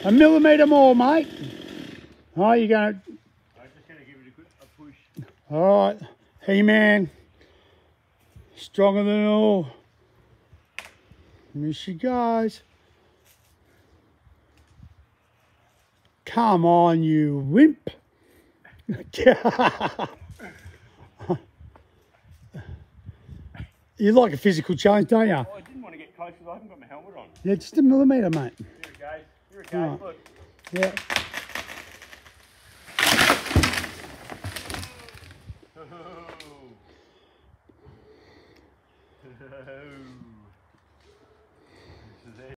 A millimetre more, mate. Oh, you're going to... I'm just going to give it a push. All right. He-Man. Stronger than all. Here she goes. Come on, you wimp. You like a physical challenge, don't you? Oh, I didn't want to get close because I haven't got my helmet on. Yeah, just a millimetre, mate. Here it goes. Here it goes. Right. Look. Yeah. Oh. Oh.